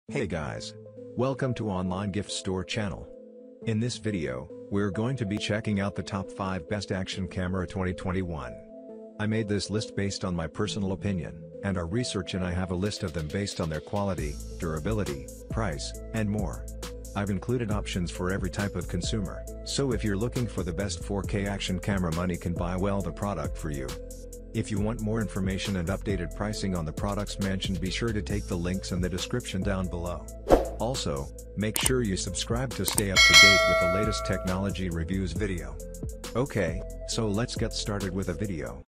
Hey guys! Welcome to Online Gift Store channel. In this video, we're going to be checking out the top 5 best action camera 2021. I made this list based on my personal opinion, and our research, and I have a list of them based on their quality, durability, price, and more. I've included options for every type of consumer, so if you're looking for the best 4K action camera, money can buy well the product for you. If you want more information and updated pricing on the products mentioned, be sure to take the links in the description down below. Also, make sure you subscribe to stay up to date with the latest technology reviews video. Okay, so let's get started with a video.